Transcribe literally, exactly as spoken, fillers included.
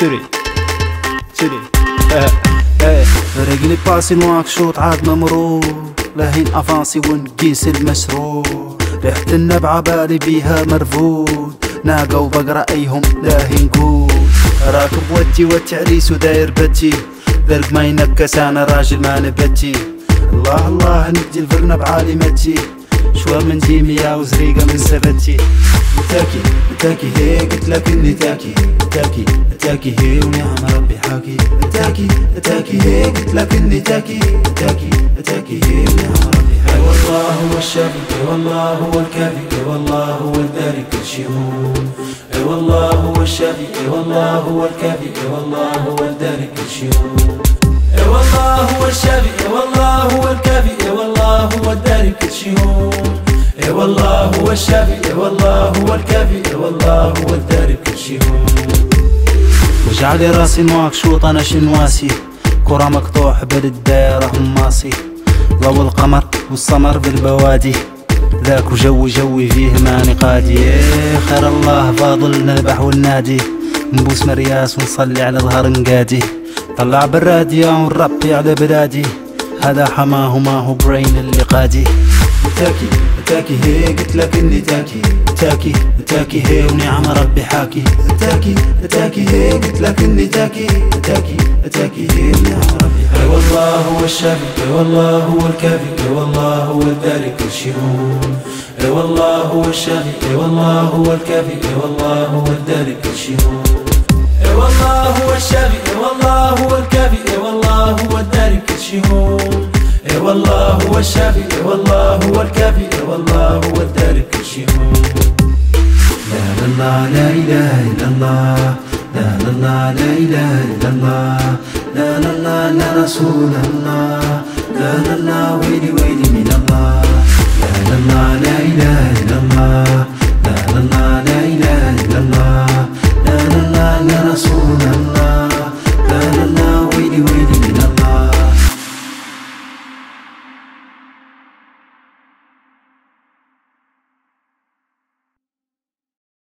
تشري تشري رجلي باسي نواك شوط عاد ممرور لاهين افانسي ونقيس المشروع ريحة النبعة بالي بيها مرفوض ناقة وبقرة ايهم لاهين قول راكب وتي والتعريس وداير بتي ذرق ما ينكس انا راجل ما نبتي الله الله ندي الفرنة بعالي متي شوار من جيميا وزريقة من سفتي تاكي تاكي هي قلت لك اني تاكي تاكي تاكي هي ونعم ربي حاكي تاكي تاكي هي قلت لك اني تاكي تاكي تاكي هي ونعم ربي حاكي والله هو الشافي والله هو الكافي والله هو الداري كل شي هو اي والله هو الشافي والله هو الكافي والله هو الداري كل شي هو اي والله هو الشافي والله هو الكافي والله هو الداري كل شي هو اي والله هو الشافي اي والله هو الكافي اي والله هو الداري كل شي هو وجعلي راسي نواك شوط انا شنواسي كرة مقطوع بالدايرة هماسي ضو القمر والسمر بالبوادي ذاك وجو جوي فيه ماني قادي خير الله فاضل نذبح والنادي نبوس مرياس ونصلي على ظهر نقادي طلع بالراديو ونربي على بلادي هذا حماه ما هو برين اللي قادي تاكي تاكي هي قلت لك اني تاكي تاكي تاكي هي ونعم ربي حاكي تاكي تاكي هي قلت لك اني تاكي تاكي تاكي هي ونعم ربي حاكي والله هو الشافي والله هو الكافي والله هو الداري كل شي هو اي والله هو الشافي اي والله هو الكافي اي والله هو الداري كل شي هو اي والله هو الشافي اي والله هو الكافي اي والله هو الداري كل شي هو اي والله هو الشافي اي والله هو الكافي اي والله هو الداري كل شي هو لا لا لا اله الا الله لا لا لا اله الا الله لا لا لا لا رسول الله لا لا لا ويلي ويلي من الله لا لا لا اله